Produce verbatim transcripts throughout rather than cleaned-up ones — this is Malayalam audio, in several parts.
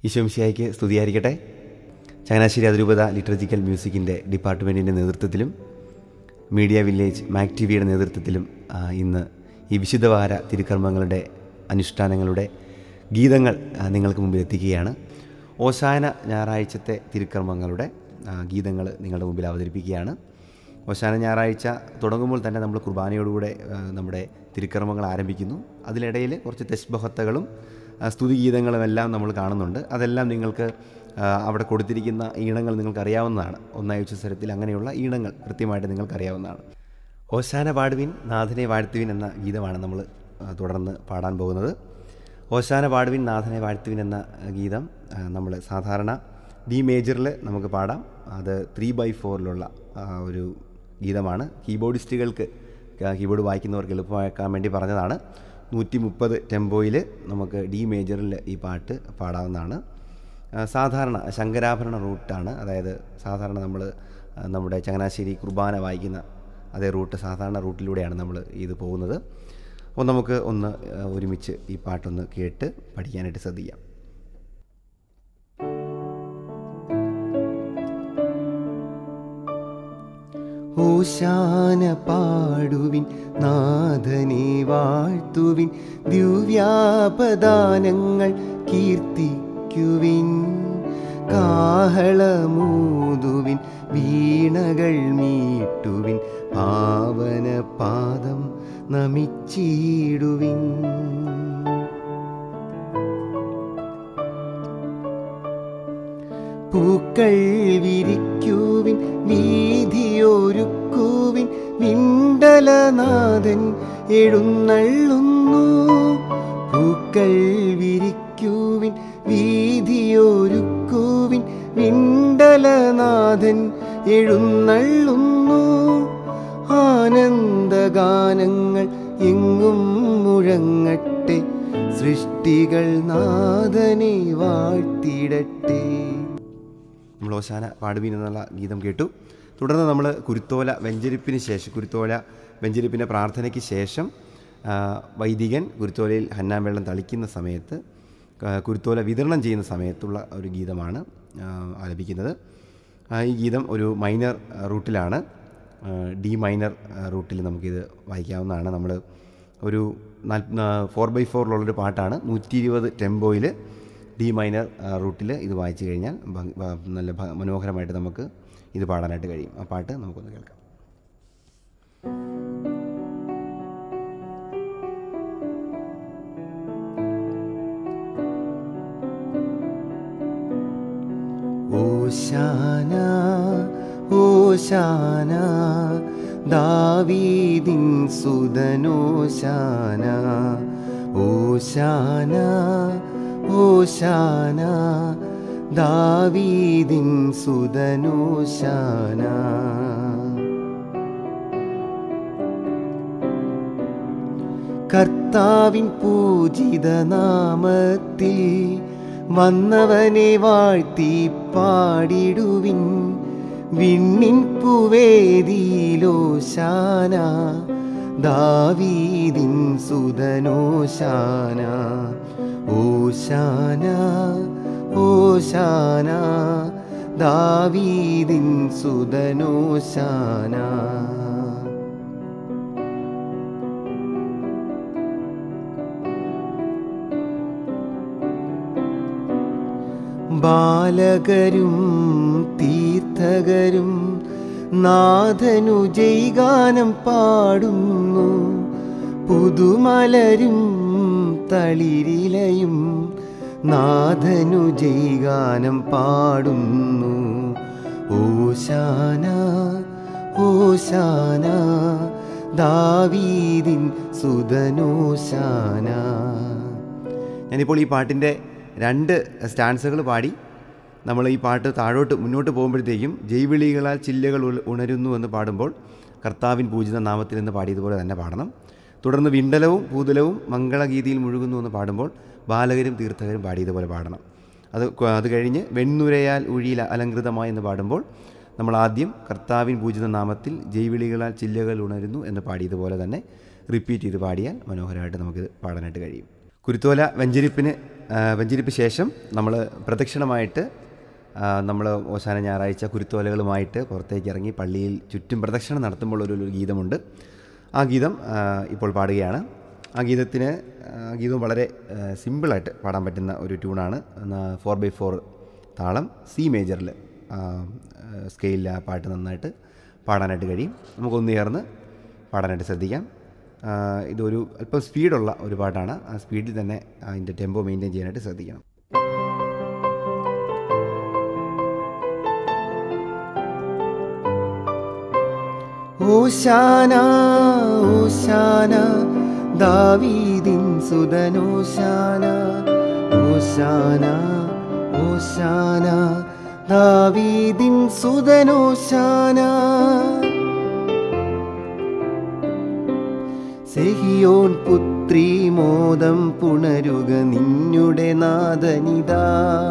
ഈശോമിശിഹായ്ക്ക് സ്തുതിയായിരിക്കട്ടെ. ചങ്ങനാശ്ശേരി അതിരൂപത ലിറ്ററജിക്കൽ മ്യൂസിക്കിൻ്റെ ഡിപ്പാർട്ട്മെൻറ്റിൻ്റെ നേതൃത്വത്തിലും മീഡിയ വില്ലേജ് മാക് ടി വിയുടെ നേതൃത്വത്തിലും ഇന്ന് ഈ വിശുദ്ധവാര തിരുക്കർമ്മങ്ങളുടെ അനുഷ്ഠാനങ്ങളുടെ ഗീതങ്ങൾ നിങ്ങൾക്ക് മുമ്പിൽ എത്തിക്കുകയാണ്. ഓശാന ഞായറാഴ്ചത്തെ തിരുക്കർമ്മങ്ങളുടെ ഗീതങ്ങൾ നിങ്ങളുടെ മുമ്പിൽ അവതരിപ്പിക്കുകയാണ്. ഓശാന ഞായറാഴ്ച തുടങ്ങുമ്പോൾ തന്നെ നമ്മൾ കുർബാനയോടുകൂടെ നമ്മുടെ തിരുക്കർമ്മങ്ങൾ ആരംഭിക്കുന്നു. അതിനിടയിൽ കുറച്ച് തെസ്ബഹത്തകളും സ്തുതിഗീതങ്ങളും എല്ലാം നമ്മൾ കാണുന്നുണ്ട്. അതെല്ലാം നിങ്ങൾക്ക് അവിടെ കൊടുത്തിരിക്കുന്ന ഈണങ്ങൾ നിങ്ങൾക്കറിയാവുന്നതാണ്. ഒന്നാം സ്വരത്തിൽ അങ്ങനെയുള്ള ഈണങ്ങൾ കൃത്യമായിട്ട് നിങ്ങൾക്കറിയാവുന്നതാണ്. ഓശാന പാടുവിൻ നാഥനെ വാഴ്ത്തുവിൻ എന്ന ഗീതമാണ് നമ്മൾ തുടർന്ന് പാടാൻ പോകുന്നത്. ഓശാന പാടുവിൻ നാഥനെ വാഴ്ത്തുവിൻ എന്ന ഗീതം നമ്മൾ സാധാരണ ഡി മേജറിൽ നമുക്ക് പാടാം. അത് ത്രീ ബൈ ഫോറിലുള്ള ഒരു ഗീതമാണ്. കീബോർഡിസ്റ്റുകൾക്ക് കീബോർഡ് വായിക്കുന്നവർക്ക് എളുപ്പമാക്കാൻ വേണ്ടി പറഞ്ഞതാണ്. നൂറ്റി മുപ്പത് ടെമ്പോയിൽ നമുക്ക് ഡി മേജറിൽ ഈ പാട്ട് പാടാവുന്നതാണ്. സാധാരണ ശങ്കരാഭരണ റൂട്ടാണ്. അതായത് സാധാരണ നമ്മൾ നമ്മുടെ ചങ്ങനാശ്ശേരി കുർബാന വായിക്കുന്ന അതേ റൂട്ട്, സാധാരണ റൂട്ടിലൂടെയാണ് നമ്മൾ ഇത് പോകുന്നത്. അപ്പോൾ നമുക്ക് ഒന്ന് ഒരുമിച്ച് ഈ പാട്ടൊന്ന് കേട്ട് പഠിക്കാനായിട്ട് ശ്രദ്ധിക്കാം. ഓശാന പാടുവിൻ നാഥനെ വാഴ്ത്തുവിൻ, ദിവ്യാപദാനങ്ങൾ കീർത്തിക്കുവിൻ, കാഹളമൂതുവിൻ, വീണകൾ മീട്ടുവിൻ, പാവന പാദം നമിച്ചിടുവിൻ. പൂക്കൾ വിരിക്കുവിൻ, വീതിയൊരുക്കുവിൻ, വിണ്ടലനാഥൻ എഴുന്നള്ളുന്നു. പൂക്കൾ വിരിക്കുവിൻ, വീതിയൊരുക്കുവിൻ, വിണ്ടലനാഥൻ എഴുന്നള്ളുന്നു. ആനന്ദഗാനങ്ങൾ എങ്ങും മുഴങ്ങട്ടെ, സൃഷ്ടികൾ നാഥനെ വാഴ്ത്തിടട്ടെ. നമ്മൾ ഓശാന പാടുവിൻ എന്നുള്ള ഗീതം കേട്ടു. തുടർന്ന് നമ്മൾ കുരുത്തോല വെഞ്ചരിപ്പിന് ശേഷം കുരുത്തോല വെഞ്ചരിപ്പിൻ്റെ പ്രാർത്ഥനയ്ക്ക് ശേഷം വൈദികൻ കുരുത്തോലയിൽ ഹന്നാം വെള്ളം തളിക്കുന്ന സമയത്ത് കുരുത്തോല വിതരണം ചെയ്യുന്ന സമയത്തുള്ള ഒരു ഗീതമാണ് ആലപിക്കുന്നത്. ഈ ഗീതം ഒരു മൈനർ റൂട്ടിലാണ്. ഡി മൈനർ റൂട്ടിൽ നമുക്കിത് വായിക്കാവുന്നതാണ്. നമ്മൾ ഒരു ഫോർ ബൈ ഫോറിലുള്ളൊരു പാട്ടാണ്. നൂറ്റി ഇരുപത് ടെമ്പോയിൽ ഡി മൈനർ റൂട്ടിൽ ഇത് വായിച്ചു കഴിഞ്ഞാൽ നല്ല മനോഹരമായിട്ട് നമുക്ക് ഇത് പാടാനായിട്ട് കഴിയും. ആ പാട്ട് നമുക്കൊന്ന് കേൾക്കാം. ഓശാന ഓശാന ദാവീദിൻ സുതനോശാന, ഓശാന ഓശാന ദാവീദിൻ സുതനോശാന. കർത്താവിൻ പൂജിത നാമത്തിൽ വന്നവനെ വാഴ്ത്തി പാടിടുവിൻ, വിണ്ണിൻ പുവേദിയിലോശാന ദാവീദിൻ സുതനോശാന. ഓശാന ഓശാന ദാവീദിൻ സുതനോശാന. ബാലകരും തീർത്ഥകരും നാഥനു ജൈഗാനം പാടുന്നു, പുതുമലരും തളിരിലയും നാഥനു ജൈഗാനം പാടുന്നു. ഓശാന ഓശാന ദാവീദിൻ സുതനോശാന. ഞാനിപ്പോൾ ഈ പാട്ടിൻ്റെ രണ്ട് സ്റ്റാൻസുകൾ പാടി നമ്മൾ ഈ പാട്ട് താഴോട്ട് മുന്നോട്ട് പോകുമ്പോഴത്തേക്കും ജൈവിളികളാൽ ചില്ലകൾ ഉണരുന്നു എന്ന് പാടുമ്പോൾ കർത്താവിൻ പൂജിത നാമത്തിൽ എന്ന് പാടിയതുപോലെ തന്നെ പാടണം. തുടർന്ന് വിണ്ടലവും പൂതലവും മംഗളഗീതിയിൽ മുഴുകുന്നു എന്ന് പാടുമ്പോൾ ബാലകരും തീർത്ഥകരും പാടിയതുപോലെ പാടണം. അത് അത് കഴിഞ്ഞ് വെണ്ണുരയാൽ ഉഴിയിൽ അലങ്കൃതമായി എന്ന് പാടുമ്പോൾ നമ്മൾ ആദ്യം കർത്താവിൻ പൂജിത നാമത്തിൽ ജൈവിളികളാൽ ചില്ലകൾ ഉണരുന്നു എന്ന് പാടിയതുപോലെ തന്നെ റിപ്പീറ്റ് ചെയ്ത് പാടിയാൽ മനോഹരമായിട്ട് നമുക്ക് പാടാനായിട്ട് കഴിയും. കുരുത്തോല വെഞ്ചരിപ്പിന് വെഞ്ചരിപ്പ് ശേഷം നമ്മൾ പ്രദക്ഷിണമായിട്ട് നമ്മൾ ഓശാന ഞായറാഴ്ച കുരുത്തോലകളുമായിട്ട് പുറത്തേക്ക് ഇറങ്ങി പള്ളിയിൽ ചുറ്റും പ്രദക്ഷിണം നടത്തുമ്പോൾ ഒരു ഒരു ഗീതമുണ്ട്. ആ ഗീതം ഇപ്പോൾ പാടുകയാണ്. ആ ഗീതത്തിന് ഗീതം വളരെ സിമ്പിളായിട്ട് പാടാൻ പറ്റുന്ന ഒരു ട്യൂണാണ്. ഫോർ ബൈ ഫോർ താളം, സി മേജറിൽ സ്കെയിലിൽ ആ പാട്ട് നന്നായിട്ട് പാടാനായിട്ട് കഴിയും. നമുക്കൊന്ന് ചേർന്ന് പാടാനായിട്ട് ശ്രദ്ധിക്കാം. ഇതൊരു അല്പം സ്പീഡുള്ള ഒരു പാട്ടാണ്. ആ സ്പീഡിൽ തന്നെ അതിൻ്റെ ടെമ്പോ മെയിൻറ്റെയിൻ ചെയ്യാനായിട്ട് ശ്രദ്ധിക്കണം. ഓശാന ഓശാന ദാവീദിൻ സുതനോശാന, ഓശാന ഓശാന ദാവീദിൻ സുതനോശാന. സെഹിയോൻ പുത്രി മോദം പുണരുക നിന്നുടെ നാദനിതാ,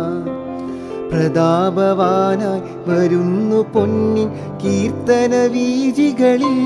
പ്രതാപവാനായി വരുന്നു പൊന്നിൻ കീർത്തന വീജികളിൽ.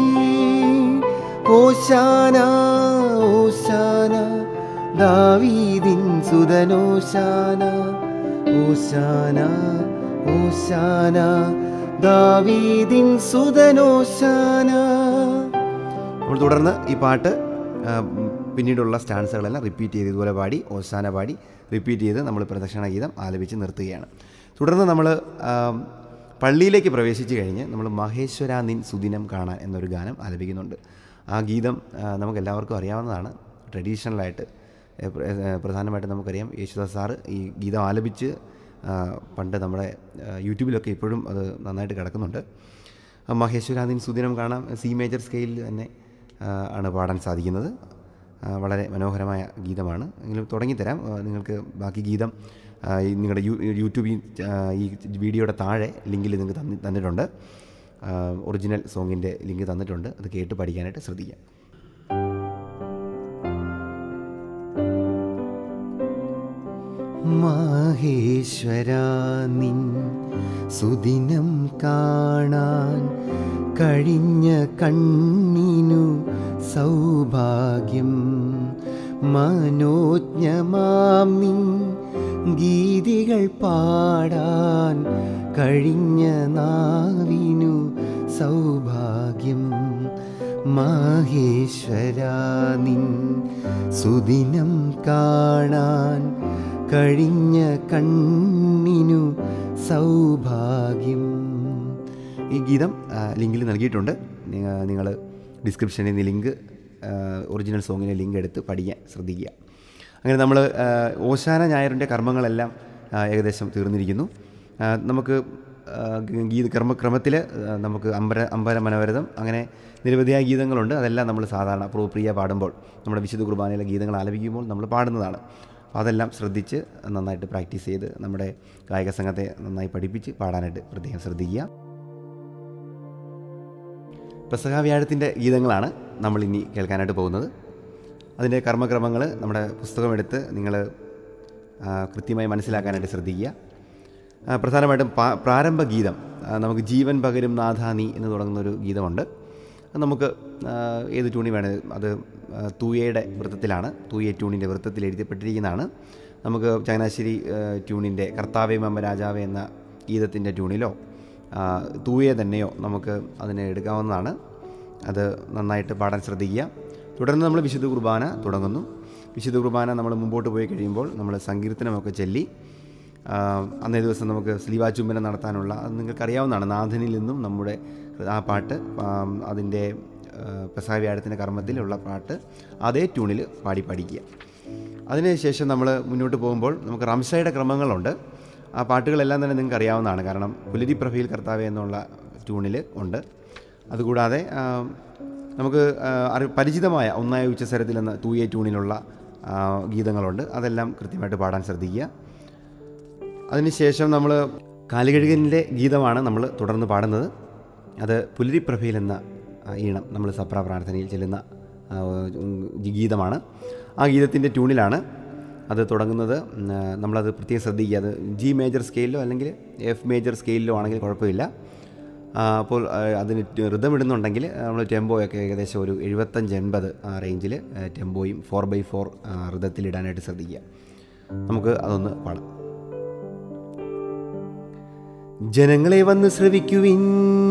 ഓശാന ഓശാന ദാവീദിൻ സുതനോശാന, ഓശാന ഓശാന ദാവീദിൻ സുതനോശാന. നമ്മൾ തുടർന്ന് ഈ പാട്ട് പിന്നീടുള്ള സ്റ്റാൻസുകളെല്ലാം റിപ്പീറ്റ് ചെയ്ത് ഇതുപോലെ പാടി ഓശാന പാടി റിപ്പീറ്റ് ചെയ്ത് നമ്മൾ പ്രദക്ഷിണ ഗീതം ആലപിച്ച് നിർത്തുകയാണ്. തുടർന്ന് നമ്മൾ പള്ളിയിലേക്ക് പ്രവേശിച്ച് കഴിഞ്ഞ് നമ്മൾ മഹേശ്വരാ നിൻ സുദിനം കാണാൻ എന്നൊരു ഗാനം ആലപിക്കുന്നുണ്ട്. ആ ഗീതം നമുക്കെല്ലാവർക്കും അറിയാവുന്നതാണ്. ട്രഡീഷണലായിട്ട് പ്രധാനമായിട്ടും നമുക്കറിയാം, യേശുദാസ് സാറ് ഈ ഗീതം ആലപിച്ച് പണ്ട് നമ്മുടെ യൂട്യൂബിലൊക്കെ ഇപ്പോഴും അത് നന്നായിട്ട് കിടക്കുന്നുണ്ട്. മഹേശ്വരാ നിൻ സുദിനം കാണാം സി മേജർ സ്കെയിലിൽ തന്നെ ആണ് പാടാൻ സാധിക്കുന്നത്. വളരെ മനോഹരമായ ഗീതമാണ്. എങ്കിലും തുടങ്ങിത്തരാം. നിങ്ങൾക്ക് ബാക്കി ഗീതം നിങ്ങളുടെ യൂട്യൂബ് ഈ വീഡിയോയുടെ താഴെ ലിങ്കിൽ നിങ്ങൾക്ക് തന്നി തന്നിട്ടുണ്ട് ഒറിജിനൽ സോങ്ങിൻ്റെ ലിങ്ക് തന്നിട്ടുണ്ട്. അത് കേട്ട് പഠിക്കാനായിട്ട് ശ്രദ്ധിക്കാം. മഹേശ്വരാ നിൻ സുദിനം കാണാൻ കഴിഞ്ഞ കണ്ണിനു സൗഭാഗ്യം, മനോജ്ഞമാം നിൻ ഗീതികൾ പാടാൻ കഴിഞ്ഞ നാവിനു സൗഭാഗ്യം. മഹേശ്വരാ നിൻ സുദിനം കാണാൻ കഴിഞ്ഞ കണ്ണിനു സൗഭാഗ്യം. ഈ ഗീതം ലിങ്കിൽ നൽകിയിട്ടുണ്ട്. നിങ്ങൾ ഡിസ്ക്രിപ്ഷനിൽ നിന്ന് ലിങ്ക് ഒറിജിനൽ സോങ്ങിൻ്റെ ലിങ്ക് എടുത്ത് പഠിക്കാൻ ശ്രദ്ധിക്കുക. അങ്ങനെ നമ്മൾ ഓശാന ഞായറിൻ്റെ കർമ്മങ്ങളെല്ലാം ഏകദേശം തീർന്നിരിക്കുന്നു. നമുക്ക് ഗീത കർമ്മ ക്രമത്തിൽ നമുക്ക് അമ്പര അമ്പര മനോരഥം അങ്ങനെ നിരവധിയായ ഗീതങ്ങളുണ്ട്. അതെല്ലാം നമ്മൾ സാധാരണ പ്രിയ പാടുമ്പോൾ നമ്മുടെ വിശുദ്ധ കുർബാനയിലെ ഗീതങ്ങൾ ആലപിക്കുമ്പോൾ നമ്മൾ പാടുന്നതാണ്. അതെല്ലാം ശ്രദ്ധിച്ച് നന്നായിട്ട് പ്രാക്ടീസ് ചെയ്ത് നമ്മുടെ ഗായക സംഘത്തെ നന്നായി പഠിപ്പിച്ച് പാടാനായിട്ട് പ്രത്യേകം ശ്രദ്ധിക്കുക. പെസഹ വ്യാഴത്തിൻ്റെ ഗീതങ്ങളാണ് നമ്മളിനി കേൾക്കാനായിട്ട് പോകുന്നത്. അതിൻ്റെ കർമ്മക്രമങ്ങൾ നമ്മുടെ പുസ്തകമെടുത്ത് നിങ്ങൾ കൃത്യമായി മനസ്സിലാക്കാനായിട്ട് ശ്രദ്ധിക്കുക. പ്രധാനമായിട്ടും പ്രാരംഭ ഗീതം നമുക്ക് ജീവൻ പകരും നാഥാനി എന്ന് തുടങ്ങുന്നൊരു ഗീതമുണ്ട്. നമുക്ക് ഏത് ട്യൂണി വേണേൽ അത് തൂയയുടെ വൃത്തത്തിലാണ്, തൂയ ട്യൂണിൻ്റെ വൃത്തത്തിൽ എഴുതപ്പെട്ടിരിക്കുന്നതാണ്. നമുക്ക് ചങ്ങനാശ്ശേരി ട്യൂണിൻ്റെ കർത്താവേ മമ്മ രാജാവേ എന്ന ഗീതത്തിൻ്റെ ട്യൂണിലോ തൂയ തന്നെയോ നമുക്ക് അതിനെ എടുക്കാവുന്നതാണ്. അത് നന്നായിട്ട് പാടാൻ ശ്രദ്ധിക്കുക. തുടർന്ന് നമ്മൾ വിശുദ്ധ കുർബാന തുടങ്ങുന്നു. വിശുദ്ധ കുർബാന നമ്മൾ മുമ്പോട്ട് പോയി കഴിയുമ്പോൾ നമ്മൾ സങ്കീർത്തനമൊക്കെ ചൊല്ലി അന്നേ ദിവസം നമുക്ക് സ്ലീവാചുംബനം നടത്താനുള്ള അത് നിങ്ങൾക്കറിയാവുന്നതാണ്. നാഥനിൽ നിന്നും നമ്മുടെ ആ പാട്ട് അതിൻ്റെ പെസഹ വ്യാഴത്തിൻ്റെ കർമ്മത്തിലുള്ള പാട്ട് അതേ ട്യൂണിൽ പാടി പഠിക്കുക. അതിനുശേഷം നമ്മൾ മുന്നോട്ട് പോകുമ്പോൾ നമുക്ക് റംസായുടെ ക്രമങ്ങളുണ്ട്. ആ പാട്ടുകളെല്ലാം തന്നെ നിങ്ങൾക്ക് അറിയാവുന്നതാണ്. കാരണം പുലരിപ്രഭയിൽ കർത്താവേ എന്നുള്ള ട്യൂണിൽ ഉണ്ട്. അതുകൂടാതെ നമുക്ക് പരിചിതമായ ഒന്നായ ഉച്ചസ്വരത്തിൽ എന്ന തൂയ ട്യൂണിലുള്ള ഗീതങ്ങളുണ്ട്. അതെല്ലാം കൃത്യമായിട്ട് പാടാൻ ശ്രദ്ധിക്കുക. അതിനുശേഷം നമ്മൾ കാലുകഴുകലിൻ്റെ ഗീതമാണ് നമ്മൾ തുടർന്ന് പാടുന്നത്. അത് പുലരിപ്രഭയിൽ എന്ന ഈണം നമ്മൾ സപ്ര പ്രാർത്ഥനയിൽ ചെല്ലുന്ന ഗീതമാണ്. ആ ഗീതത്തിൻ്റെ ട്യൂണിലാണ് അത് തുടങ്ങുന്നത്. നമ്മളത് പ്രത്യേകം ശ്രദ്ധിക്കുക. അത് ജി മേജർ സ്കെയിലിലോ അല്ലെങ്കിൽ എഫ് മേജർ സ്കെയിലിലോ ആണെങ്കിൽ കുഴപ്പമില്ല. അപ്പോൾ അതിന് റിതം ഇടുന്നുണ്ടെങ്കിൽ നമ്മൾ ടെമ്പോയൊക്കെ ഏകദേശം ഒരു എഴുപത്തഞ്ച് എൺപത് ആ റേഞ്ചിൽ ടെമ്പോയും ഫോർ ബൈ ഫോർ റിതത്തിലിടാനായിട്ട് ശ്രദ്ധിക്കുക. നമുക്ക് അതൊന്ന് പാടാം. ജനങ്ങളെ വന്ന് ശ്രവിക്കുവിൻ,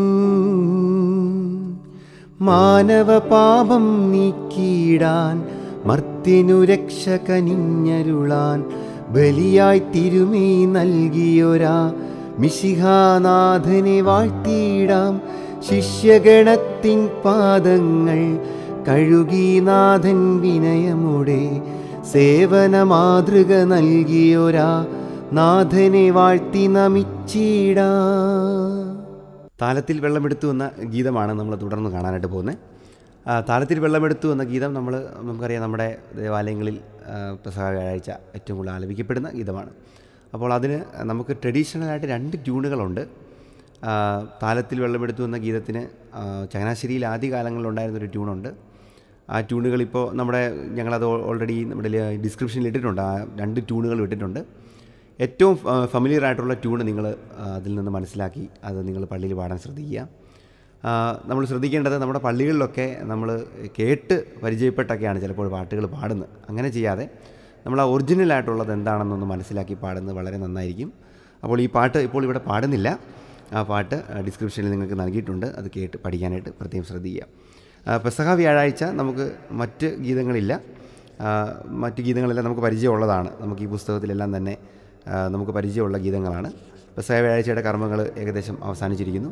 മാനവ പാപം നീക്കിയിടാൻ മർത്യനു രക്ഷ കനിഞ്ഞരുളാൻ ബലിയായി തിരുമേ നൽകിയൊരാ മിശിഹാനാഥനെ വാഴ്ത്തിയിടാം. ശിഷ്യഗണത്തിൻ പാദങ്ങൾ കഴുകി നാഥൻ വിനയമോടെ സേവന മാതൃക നൽകിയൊരാ നാഥനെ വാഴ്ത്തി നമിച്ചിടാ. താലത്തിൽ വെള്ളമെടുത്തു എന്ന ഗീതമാണ് നമ്മൾ തുടർന്ന് കാണാനായിട്ട് പോകുന്നത്. താലത്തിൽ വെള്ളമെടുത്തു എന്ന ഗീതം നമ്മൾ നമുക്കറിയാം നമ്മുടെ ദേവാലയങ്ങളിൽ പെസഹ വ്യാഴാഴ്ച ഏറ്റവും കൂടുതൽ ആലപിക്കപ്പെടുന്ന ഗീതമാണ്. അപ്പോൾ അതിന് നമുക്ക് ട്രഡീഷണലായിട്ട് രണ്ട് ട്യൂണുകളുണ്ട്. താലത്തിൽ വെള്ളമെടുത്തു എന്ന ഗീതത്തിന് ചങ്ങനാശ്ശേരിയിൽ ആദ്യ കാലങ്ങളിലുണ്ടായിരുന്നൊരു ട്യൂണുണ്ട്. ആ ട്യൂണുകളിപ്പോൾ നമ്മുടെ ഞങ്ങളത് ഓൾറെഡി നമ്മുടെ ഡിസ്ക്രിപ്ഷനിൽ ഇട്ടിട്ടുണ്ട്. ആ രണ്ട് ട്യൂണുകൾ ഇട്ടിട്ടുണ്ട്. ഏറ്റവും ഫെമിലിയർ ആയിട്ടുള്ള ട്യൂണ് നിങ്ങൾ അതിൽ നിന്ന് മനസ്സിലാക്കി അത് നിങ്ങൾ പള്ളിയിൽ പാടാൻ ശ്രദ്ധിക്കുക. നമ്മൾ ശ്രദ്ധിക്കേണ്ടത് നമ്മുടെ പള്ളികളിലൊക്കെ നമ്മൾ കേട്ട് പരിചയപ്പെട്ടൊക്കെയാണ് ചിലപ്പോൾ പാട്ടുകൾ പാടുന്നത്. അങ്ങനെ ചെയ്യാതെ നമ്മൾ ആ ഒറിജിനലായിട്ടുള്ളത് എന്താണെന്നൊന്ന് മനസ്സിലാക്കി പാടുന്നത് വളരെ നന്നായിരിക്കും. അപ്പോൾ ഈ പാട്ട് ഇപ്പോൾ ഇവിടെ പാടുന്നില്ല. ആ പാട്ട് ഡിസ്ക്രിപ്ഷനിൽ നിങ്ങൾക്ക് നൽകിയിട്ടുണ്ട്. അത് കേട്ട് പഠിക്കാനായിട്ട് പ്രത്യേകം ശ്രദ്ധിക്കുക. പെസഹ വ്യാഴാഴ്ച നമുക്ക് മറ്റ് ഗീതങ്ങളില്ല. മറ്റ് ഗീതങ്ങളെല്ലാം നമുക്ക് പരിചയമുള്ളതാണ്. നമുക്ക് ഈ പുസ്തകത്തിലെല്ലാം തന്നെ നമുക്ക് പരിചയമുള്ള ഗീതങ്ങളാണ്. പെസഹ വ്യാഴാഴ്ചയുടെ കർമ്മങ്ങൾ ഏകദേശം അവസാനിച്ചിരിക്കുന്നു.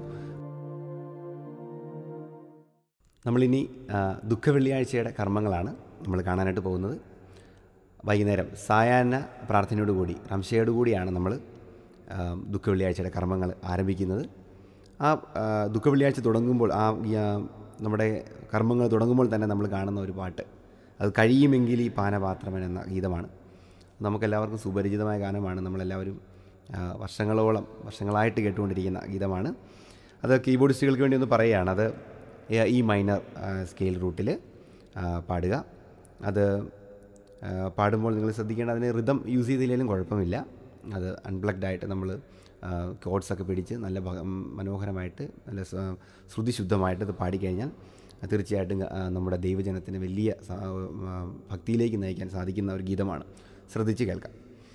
നമ്മളിനി ദുഃഖവെള്ളിയാഴ്ചയുടെ കർമ്മങ്ങളാണ് നമ്മൾ കാണാനായിട്ട് പോകുന്നത്. വൈകുന്നേരം സായാഹ്ന പ്രാർത്ഥനയോടുകൂടി റംശയോടുകൂടിയാണ് നമ്മൾ ദുഃഖവെള്ളിയാഴ്ചയുടെ കർമ്മങ്ങൾ ആരംഭിക്കുന്നത്. ആ ദുഃഖവെള്ളിയാഴ്ച തുടങ്ങുമ്പോൾ ആ നമ്മുടെ കർമ്മങ്ങൾ തുടങ്ങുമ്പോൾ തന്നെ നമ്മൾ കാണുന്ന ഒരു പാട്ട്, അത് കഴിയുമെങ്കിൽ ഈ പാനപാത്രമൻ എന്ന ഗീതമാണ്. നമുക്കെല്ലാവർക്കും സുപരിചിതമായ ഗാനമാണ്. നമ്മളെല്ലാവരും വർഷങ്ങളോളം വർഷങ്ങളായിട്ട് കേട്ടുകൊണ്ടിരിക്കുന്ന ഗീതമാണ്. അത് കീബോർഡിസ്റ്റുകൾക്ക് വേണ്ടി ഒന്ന് പറയുകയാണ്. അത് ഈ മൈനർ സ്കെയിൽ റൂട്ടിൽ പാടുക. അത് പാടുമ്പോൾ നിങ്ങൾ ശ്രദ്ധിക്കേണ്ട, അതിന് റിതം യൂസ് ചെയ്തില്ലെങ്കിലും കുഴപ്പമില്ല. അത് അൺപ്ലഗ്ഡ് ആയിട്ട് നമ്മൾ കോഡ്സൊക്കെ പിടിച്ച് നല്ല മനോഹരമായിട്ട് നല്ല ശ്രുതിശുദ്ധമായിട്ട് ഇത് പാടിക്കഴിഞ്ഞാൽ തീർച്ചയായിട്ടും നമ്മുടെ ദൈവജനത്തിന് വലിയ ഭക്തിയിലേക്ക് നയിക്കാൻ സാധിക്കുന്ന ഒരു ഗീതമാണ്. ശ്രദ്ധിച്ച് കേൾക്കാം.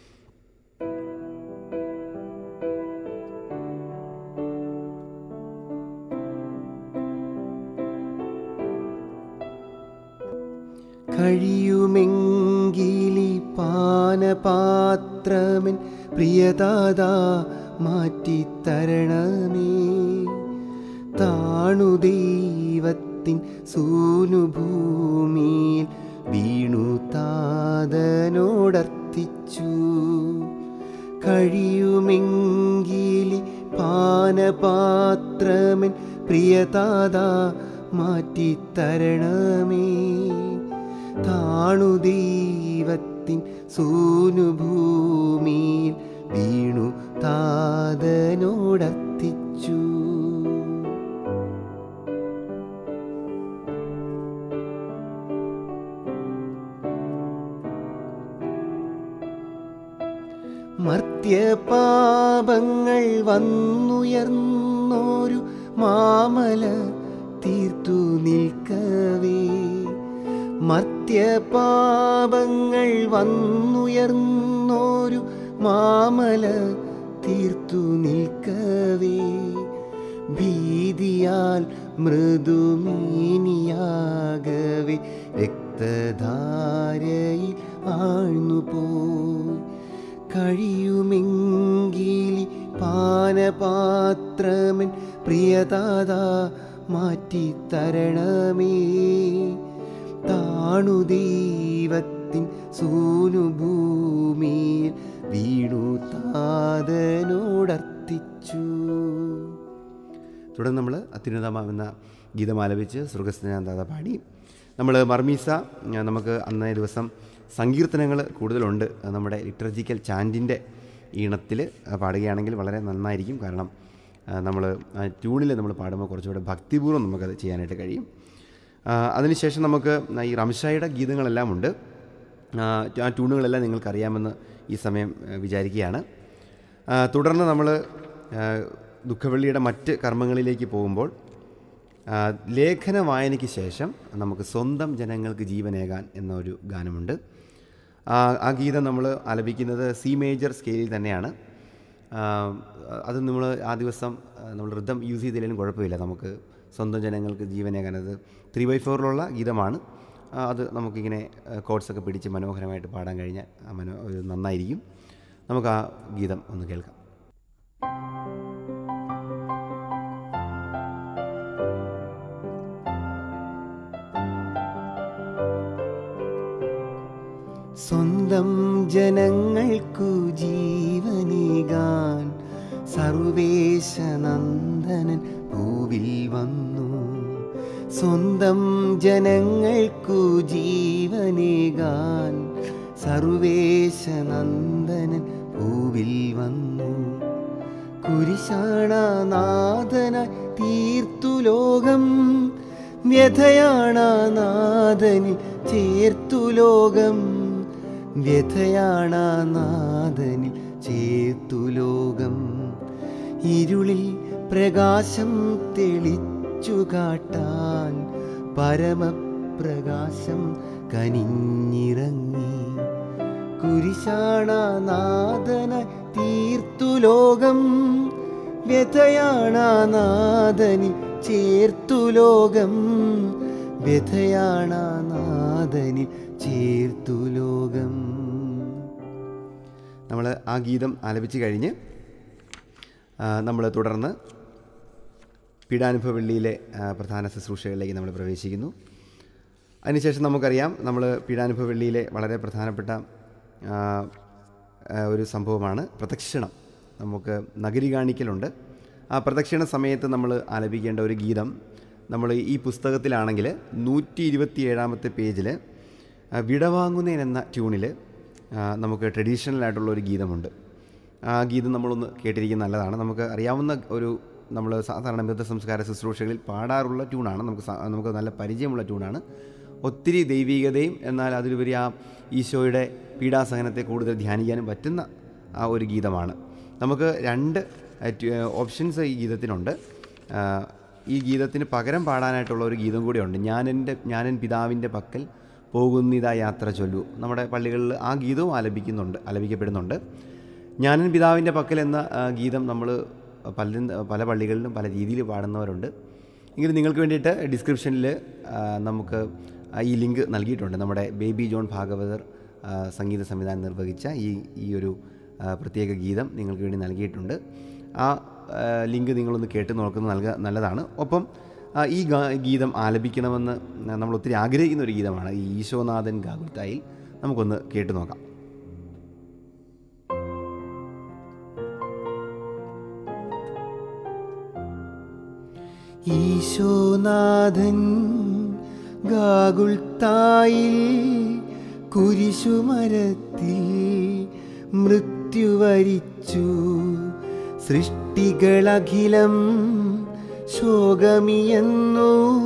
കഴിയുമെങ്കിലി പാനപാത്രമൻ പ്രിയതാതാ മാറ്റിത്തരണമേ. താണു ദൈവത്തിൻ സൂനുഭൂമിയിൽ വീണു താതനോടർത്തിച്ചു. കഴിയുമെങ്കിലി പാനപാത്രമൻ പ്രിയതാതാ മാറ്റിത്തരണമേ. താണു ദൈവത്തിൻ സൂനുഭൂമിയിൽ വീണു താതനോടർത്തിച്ചു. മർത്യപാപങ്ങൾ വന്നുയർന്നോരു മാമല തീർത്തു നിൽക്കവേ. മർത്യപാപങ്ങൾ വന്നുയർന്നോരു മാമല തീർത്തു നിൽക്കവേ. ഭീതിയാൽ മൃദുമേനിയാകവേ രക്തധാരയിൽ ആഴ്ന്നുപോയി. കഴിയുമെങ്കിലി പാനപാത്രമൻ പ്രിയതാതാ മാറ്റിത്തരണമേ. താണു ദൈവത്തിൻ സൂനുഭൂമിയിൽ വീണു താതനോടർത്തിച്ചു. തുടർന്ന് നമ്മൾ അത്യുന്നതമാം എന്ന ഗീതം ആലപിച്ച് സ്വർഗസ്ഥനാന്താത പാടി. നമ്മൾ മർമീസ നമുക്ക് അന്നേ ദിവസം സങ്കീർത്തനങ്ങൾ കൂടുതലുണ്ട്. നമ്മുടെ ലിറ്റർജിക്കൽ ചാൻറ്റിൻ്റെ ഈണത്തിൽ പാടുകയാണെങ്കിൽ വളരെ നന്നായിരിക്കും. കാരണം നമ്മൾ ട്യൂണിൽ നമ്മൾ പാടുമ്പോൾ കുറച്ചുകൂടെ ഭക്തിപൂർവ്വം നമുക്കത് ചെയ്യാനായിട്ട് കഴിയും. അതിനുശേഷം നമുക്ക് ഈ റംശായുടെ ഗീതങ്ങളെല്ലാം ഉണ്ട്. ആ ട്യൂണുകളെല്ലാം നിങ്ങൾക്കറിയാമെന്ന് ഈ സമയം വിചാരിക്കുകയാണ്. തുടർന്ന് നമ്മൾ ദുഃഖവെള്ളിയുടെ മറ്റ് കർമ്മങ്ങളിലേക്ക് പോകുമ്പോൾ ആ, ലേഖന വായനയ്ക്ക് ശേഷം നമുക്ക് സ്വന്തം ജനങ്ങൾക്ക് ജീവനേകാൻ എന്നൊരു ഗാനമുണ്ട്. ആ ആ ഗീതം നമ്മൾ ആലപിക്കുന്നത് സി മേജർ സ്കെയിലിൽ തന്നെയാണ്. ആ, അത് നമ്മൾ ആ ദിവസം നമ്മൾ ഋതം യൂസ് ചെയ്തില്ലെങ്കിലും കുഴപ്പമില്ല. നമുക്ക് സ്വന്തം ജനങ്ങൾക്ക് ജീവനേകാൻ, അത് ത്രീ ബൈ ഫോറിലുള്ള ഗീതമാണ്. ആ, അത് നമുക്കിങ്ങനെ കോഡ്സൊക്കെ പിടിച്ച് മനോഹരമായിട്ട് പാടാൻ കഴിഞ്ഞാൽ ആ മനോ ഒരു നന്നായിരിക്കും. നമുക്ക് ആ ഗീതം ഒന്ന് കേൾക്കാം. സ്വന്തം ജനങ്ങൾക്കു ജീവനേകാൻ സർവേശനന്ദനൻ ഭൂവിൽ വന്നു. സ്വന്തം ജനങ്ങൾക്കു ജീവനേകാൻ സർവേശനന്ദനൻ ഭൂവിൽ വന്നു. കുരിശാണനാഥനായി തീർത്തു ലോകം, വ്യഥയാണനാഥനിൽ ചേർത്തു ലോകം, വ്യഥയാണനാഥനിൽ ചേർത്തു ലോകം. ഇരുളിൽ പ്രകാശം തെളിച്ചു കാട്ടാൻ പരമപ്രകാശം കനിഞ്ഞിറങ്ങി. കുരിശാണനാഥനായി തീർത്തു ലോകം, വ്യഥയാണനാഥനിൽ ചേർത്തു ലോകം, വ്യഥയാണനാഥനിൽ ചേർത്തു ലോകം. നമ്മൾ ആ ഗീതം ആലപിച്ച് കഴിഞ്ഞ് നമ്മൾ തുടർന്ന് പീഡാനുഭവ വെള്ളിയിലെ പ്രധാന ശുശ്രൂഷകളിലേക്ക് നമ്മൾ പ്രവേശിക്കുന്നു. അതിനുശേഷം നമുക്കറിയാം, നമ്മൾ പീഡാനുഭവ വെള്ളിയിലെ വളരെ പ്രധാനപ്പെട്ട ഒരു സംഭവമാണ് പ്രദക്ഷിണം. നമുക്ക് നഗരി കാണിക്കലുണ്ട്. ആ പ്രദക്ഷിണ സമയത്ത് നമ്മൾ ആലപിക്കേണ്ട ഒരു ഗീതം, നമ്മൾ ഈ പുസ്തകത്തിലാണെങ്കിൽ നൂറ്റി ഇരുപത്തി ഏഴാമത്തെ പേജിൽ വിടവാങ്ങുന്നേനെന്ന ട്യൂണിൽ നമുക്ക് ട്രഡീഷണലായിട്ടുള്ള ഒരു ഗീതമുണ്ട്. ആ ഗീതം നമ്മളൊന്ന് കേട്ടിരിക്കുന്നത് നല്ലതാണ്. നമുക്ക് അറിയാവുന്ന ഒരു, നമ്മൾ സാധാരണ ബുദ്ധ സംസ്കാര ശുശ്രൂഷകളിൽ പാടാറുള്ള ട്യൂണാണ്. നമുക്ക് നമുക്ക് നല്ല പരിചയമുള്ള ട്യൂണാണ്. ഒത്തിരി ദൈവികതയും എന്നാൽ അതിലുപരി ആ ഈശോയുടെ പീഡാസഹനത്തെ കൂടുതൽ ധ്യാനിക്കാനും പറ്റുന്ന ആ ഒരു ഗീതമാണ്. നമുക്ക് രണ്ട് ഓപ്ഷൻസ് ഈ ഗീതത്തിനുണ്ട്. ഈ ഗീതത്തിന് പകരം പാടാനായിട്ടുള്ള ഒരു ഗീതം കൂടിയുണ്ട്. ഞാനെൻ്റെ ഞാനെൻ പിതാവിൻ്റെ പക്കൽ പോകുന്നിതാ യാത്ര ചൊല്ലു. നമ്മുടെ പള്ളികളിൽ ആ ഗീതവും ആലപിക്കുന്നുണ്ട്, ആലപിക്കപ്പെടുന്നുണ്ട്. ഞാനെൻ പിതാവിൻ്റെ പക്കൽ എന്ന ഗീതം നമ്മൾ പല പല പള്ളികളിലും പല രീതിയിൽ പാടുന്നവരുണ്ട്. എങ്കിലും നിങ്ങൾക്ക് വേണ്ടിയിട്ട് ഡിസ്ക്രിപ്ഷനിൽ നമുക്ക് ഈ ലിങ്ക് നൽകിയിട്ടുണ്ട്. നമ്മുടെ ബേബി ജോൺ ഭാഗവതർ സംഗീത സംവിധാനം നിർവഹിച്ച ഈ ഈ ഒരു പ്രത്യേക ഗീതം നിങ്ങൾക്ക് വേണ്ടി നൽകിയിട്ടുണ്ട്. ആ ലിങ്ക് നിങ്ങളൊന്ന് കേട്ട് നോക്കുന്നത് നൽക നല്ലതാണ്. ഒപ്പം ഈ ഗീതം ആലപിക്കണമെന്ന് നമ്മൾ ഒത്തിരി ആഗ്രഹിക്കുന്ന ഒരു ഗീതമാണ്. ഈ ഈശോനാഥൻ ഗാഗുൽത്തായിൽ നമുക്കൊന്ന് കേട്ട് നോക്കാം. ഈശോനാഥൻ ഗാഗുൽത്തായിൽ കുരിശുമരത്തിൽ മൃത്യുവരിച്ചു. സൃഷ്ടികളഖിലം ശോകമിയെന്നു,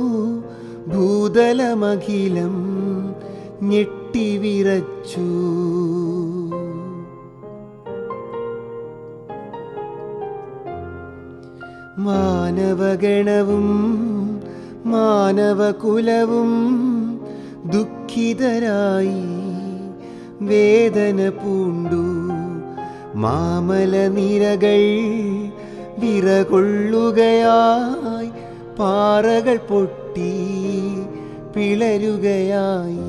ഭൂതലമഖിലം ഞെട്ടിവിറച്ചു. മാനവഗണവും മാനവകുലവും ദുഃഖിതരായി വേദന പൂണ്ടു. മാമലനിരകൾ വിറകൊള്ളുകയായി, പാറകൾ പൊട്ടി പിളരുകയായി.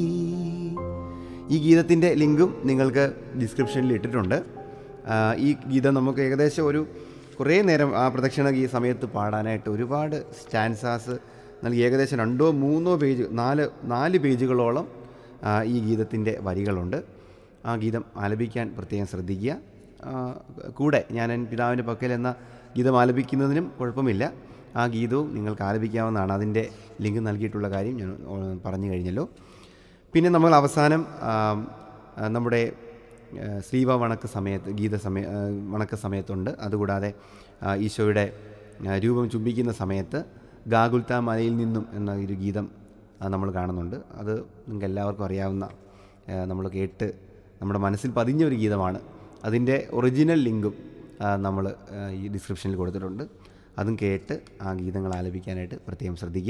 ഈ ഗീതത്തിൻ്റെ ലിങ്കും നിങ്ങൾക്ക് ഡിസ്ക്രിപ്ഷനിൽ ഇട്ടിട്ടുണ്ട്. ഈ ഗീതം നമുക്ക് ഏകദേശം ഒരു കുറേ നേരം ആ പ്രദക്ഷിണ ഈ സമയത്ത് പാടാനായിട്ട് ഒരുപാട് സ്റ്റാൻസാസ് നൽകി. ഏകദേശം രണ്ടോ മൂന്നോ പേജ് നാല് നാല് പേജുകളോളം ഈ ഗീതത്തിൻ്റെ വരികളുണ്ട്. ആ ഗീതം ആലപിക്കാൻ പ്രത്യേകം ശ്രദ്ധിക്കുക. കൂടെ ഞാൻ എൻ പിതാവിൻ്റെ പക്കൽ എന്ന ഗീതം ആലപിക്കുന്നതിനും കുഴപ്പമില്ല. ആ ഗീതവും നിങ്ങൾക്ക് ആലപിക്കാവുന്നതാണ്. അതിൻ്റെ ലിങ്ക് നൽകിയിട്ടുള്ള കാര്യം ഞാൻ പറഞ്ഞു കഴിഞ്ഞല്ലോ. പിന്നെ നമ്മൾ അവസാനം നമ്മുടെ ശ്രീവ വണക്ക സമയത്ത് ഗീത സമയ വണക്ക സമയത്തുണ്ട്. അതുകൂടാതെ ഈശോയുടെ രൂപം ചുംബിക്കുന്ന സമയത്ത് ഗാഗുൽത്ത മലയിൽ നിന്നും എന്ന ഒരു ഗീതം നമ്മൾ കാണുന്നുണ്ട്. അത് നിങ്ങൾക്ക് എല്ലാവർക്കും അറിയാവുന്ന, നമ്മൾ കേട്ട് നമ്മുടെ മനസ്സിൽ പതിഞ്ഞ ഒരു ഗീതമാണ്. അതിൻ്റെ ഒറിജിനൽ ലിങ്കും നമ്മൾ ഈ ഡിസ്ക്രിപ്ഷനിൽ കൊടുത്തിട്ടുണ്ട്. അതും കേട്ട് ആ ഗീതങ്ങൾ ആലപിക്കാനായിട്ട് പ്രത്യേകം ശ്രദ്ധിക്കുക.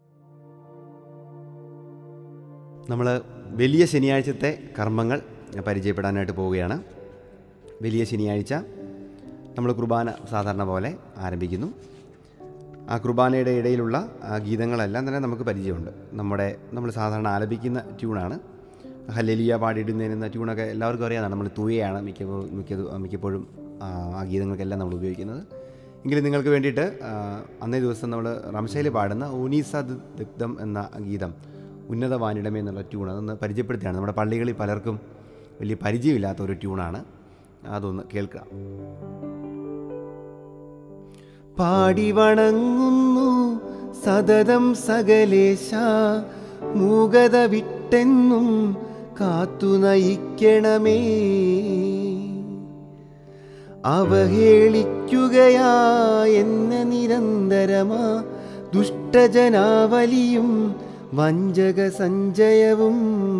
നമ്മൾ വലിയ ശനിയാഴ്ചത്തെ കർമ്മങ്ങൾ പരിചയപ്പെടാനായിട്ട് പോവുകയാണ്. വലിയ ശനിയാഴ്ച നമ്മൾ കുർബാന സാധാരണ പോലെ ആരംഭിക്കുന്നു. ആ കുർബാനയുടെ ഇടയിലുള്ള ഗീതങ്ങളെല്ലാം തന്നെ നമുക്ക് പരിചയമുണ്ട്. നമ്മുടെ നമ്മൾ സാധാരണ ആലപിക്കുന്ന ട്യൂണാണ്. ഹല്ലേലൂയ പാടിയിടുന്നതിന് ട്യൂണൊക്കെ എല്ലാവർക്കും അറിയാവുന്നതാണ്. നമ്മൾ തൂയയാണ് മിക്കപ്പോഴും മിക്ക മിക്കപ്പോഴും ആ ഗീതങ്ങൾക്കെല്ലാം നമ്മൾ ഉപയോഗിക്കുന്നത്. എങ്കിലും നിങ്ങൾക്ക് വേണ്ടിയിട്ട് അന്നേ ദിവസം നമ്മൾ റംശയിൽ പാടുന്ന ഊനീസ ദിഗ്ധം എന്ന ഗീതം, ഉന്നത വാനിടമേ എന്നുള്ള ട്യൂൺ, അതൊന്ന് പരിചയപ്പെടുത്തുകയാണ്. നമ്മുടെ പള്ളികളിൽ പലർക്കും വലിയ പരിചയമില്ലാത്ത ഒരു ട്യൂണാണ്. അതൊന്ന് കേൾക്കുക. പാടി വണങ്ങുന്നു സതതം സകലേശ, മൂകത വിട്ടെന്നും കാത്തു നയിക്കണമേ. അവഹേളിക്കുകയാ എന്ന നിരന്തരമാ ദുഷ്ടജനാവലിയും വഞ്ചക സഞ്ചയവും.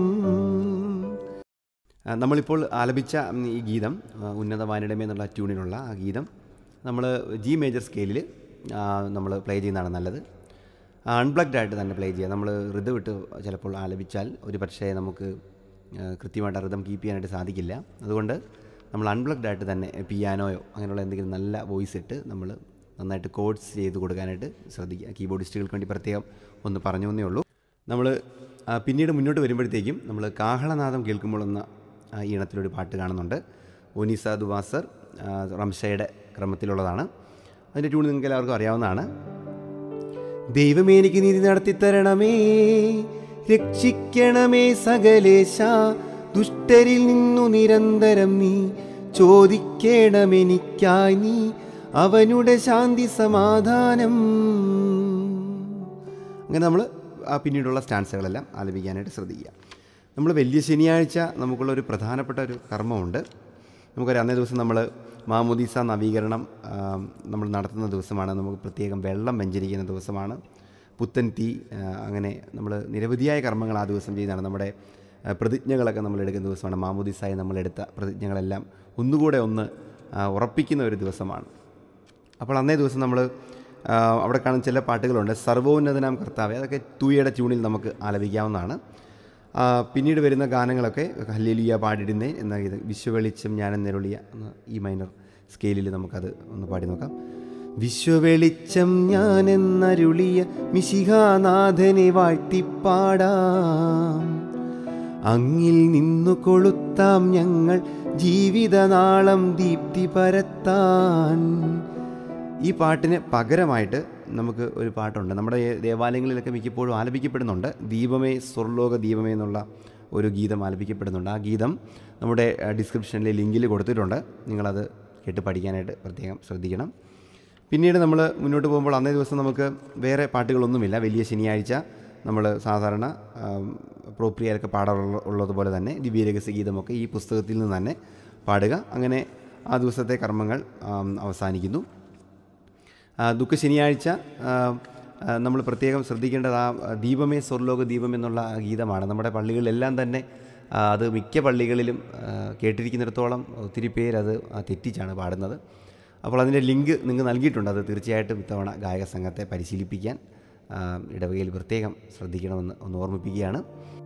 നമ്മളിപ്പോൾ ആലപിച്ച ഈ ഗീതം ഉന്നത വാനിടമേ എന്നുള്ള ട്യൂണിനുള്ള ആ ഗീതം നമ്മൾ ജി മേജർ സ്കെയിലിൽ നമ്മൾ പ്ലേ ചെയ്യുന്നതാണ് നല്ലത്. അൺപ്ലഗ്ഡ് ആയിട്ട് തന്നെ പ്ലേ ചെയ്യുക. നമ്മൾ ഋതം വിട്ട് ചിലപ്പോൾ ആലപിച്ചാൽ ഒരു പക്ഷേ നമുക്ക് കൃത്യമായിട്ട് ഋതം കീപ്പ് ചെയ്യാനായിട്ട് സാധിക്കില്ല. അതുകൊണ്ട് നമ്മൾ അൺപ്ലഗ്ഡ് ആയിട്ട് തന്നെ പിയാനോയോ അങ്ങനെയുള്ള എന്തെങ്കിലും നല്ല വോയിസ് ഇട്ട് നമ്മൾ നന്നായിട്ട് കോഡ്സ് ചെയ്ത് കൊടുക്കാനായിട്ട് ശ്രദ്ധിക്കുക. കീബോർഡിസ്റ്റുകൾക്ക് വേണ്ടി പ്രത്യേകം ഒന്ന് പറഞ്ഞു എന്നേ ഉള്ളൂ. നമ്മൾ പിന്നീട് മുന്നോട്ട് വരുമ്പോഴത്തേക്കും നമ്മൾ കാഹളനാദം കേൾക്കുമ്പോൾ എന്ന ഈണത്തിലൊരു പാട്ട് കാണുന്നുണ്ട്. ഓനീസ ദുവാസർ റംശയുടെ ക്രമത്തിലുള്ളതാണ്. അതിൻ്റെ ട്യൂൺ നിങ്ങൾക്ക് എല്ലാവർക്കും അറിയാവുന്നതാണ്. ദൈവമേ എനിക്ക് നീതി നടത്തിത്തരണമേ, രക്ഷിക്കണമേ സകലേശ, ദുഷ്ടരിൽ നിന്നു നിരന്തരം നീ ചോദിക്കണമെനിക്കായി നീ അവനുടെ ശാന്തി സമാധാനം. അങ്ങനെ നമ്മൾ പിന്നീടുള്ള സ്റ്റാൻസുകളെല്ലാം ആലപിക്കാനായിട്ട് ശ്രദ്ധിക്കുക. നമ്മൾ വലിയ ശനിയാഴ്ച നമുക്കുള്ളൊരു പ്രധാനപ്പെട്ട ഒരു കർമ്മമുണ്ട്. നമുക്കറിയാം, അന്നേ ദിവസം നമ്മൾ മാമോദീസ നവീകരണം നമ്മൾ നടത്തുന്ന ദിവസമാണ്. നമുക്ക് പ്രത്യേകം വെള്ളം വെഞ്ചരിക്കുന്ന ദിവസമാണ്. പുത്തൻ തീ, അങ്ങനെ നമ്മൾ നിരവധിയായ കർമ്മങ്ങൾ ആ ദിവസം ചെയ്യുന്നതാണ്. നമ്മുടെ പ്രതിജ്ഞകളൊക്കെ നമ്മൾ എടുക്കുന്ന ദിവസമാണ്. മാമോദീസായി നമ്മളെടുത്ത പ്രതിജ്ഞകളെല്ലാം ഒന്നുകൂടെ ഒന്ന് ഉറപ്പിക്കുന്ന ഒരു ദിവസമാണ്. അപ്പോൾ അന്നേ ദിവസം നമ്മൾ അവിടെ കാണുന്ന ചില പാട്ടുകളുണ്ട്. സർവോന്നതനാം കർത്താവേ, അതൊക്കെ തൂയയുടെ ട്യൂണിൽ നമുക്ക് ആലപിക്കാവുന്നതാണ്. പിന്നീട് വരുന്ന ഗാനങ്ങളൊക്കെ ഹല്ലേലൂയ പാടിടുന്നേ എന്ന ഇത്, വിശ്വവെളിച്ചം ഞാനെന്നെരുളിയ എന്ന ഈ മൈനർ സ്കെയിലിൽ നമുക്കത് ഒന്ന് പാടി നോക്കാം. വിശ്വവെളിച്ചം ഞാനെന്നരുളിയ മിശിഹാനാഥനെ വാഴ്ത്തിപ്പാടാം, അങ്ങിൽ നിന്നു കൊളുത്താം ഞങ്ങൾ ജീവിതനാളം ദീപ്തി പരത്താൻ. ഈ പാട്ടിന് പകരമായിട്ട് നമുക്ക് ഒരു പാട്ടുണ്ട്. നമ്മുടെ ദേവാലയങ്ങളിലൊക്കെ മിക്കപ്പോഴും ആലപിക്കപ്പെടുന്നുണ്ട്. ദീപമേ സ്വർലോക ദീപമേ എന്നുള്ള ഒരു ഗീതം ആലപിക്കപ്പെടുന്നുണ്ട്. ആ ഗീതം നമ്മുടെ ഡിസ്ക്രിപ്ഷനിലെ ലിങ്കിൽ കൊടുത്തിട്ടുണ്ട്. നിങ്ങളത് കേട്ട് പഠിക്കാനായിട്ട് പ്രത്യേകം ശ്രദ്ധിക്കണം. പിന്നീട് നമ്മൾ മുന്നോട്ട് പോകുമ്പോൾ അന്നേ ദിവസം നമുക്ക് വേറെ പാട്ടുകളൊന്നുമില്ല. വലിയ ശനിയാഴ്ച നമ്മൾ സാധാരണ പ്രോപ്രിയയിലൊക്കെ പാടാറുള്ള ഉള്ളതുപോലെ തന്നെ ദിവ്യരഹസ്യ ഗീതമൊക്കെ ഈ പുസ്തകത്തിൽ നിന്ന് തന്നെ പാടുക. അങ്ങനെ ആ ദിവസത്തെ കർമ്മങ്ങൾ അവസാനിക്കുന്നു. ദുഃഖ ശനിയാഴ്ച നമ്മൾ പ്രത്യേകം ശ്രദ്ധിക്കേണ്ടത് ആ ദീപമേ സ്വർലോക ദീപം എന്നുള്ള ഗീതമാണ്. നമ്മുടെ പള്ളികളിലെല്ലാം തന്നെ അത് മിക്ക പള്ളികളിലും കേട്ടിരിക്കുന്നിടത്തോളം ഒത്തിരി പേരത് തെറ്റിച്ചാണ് പാടുന്നത്. അപ്പോൾ അതിൻ്റെ ലിങ്ക് നിങ്ങൾക്ക് നൽകിയിട്ടുണ്ട്. അത് തീർച്ചയായിട്ടും ഇത്തവണ ഗായക സംഘത്തെ പരിശീലിപ്പിക്കാൻ ഇടവകയിൽ പ്രത്യേകം ശ്രദ്ധിക്കണമെന്ന് ഒന്ന് ഓർമ്മിപ്പിക്കുകയാണ്.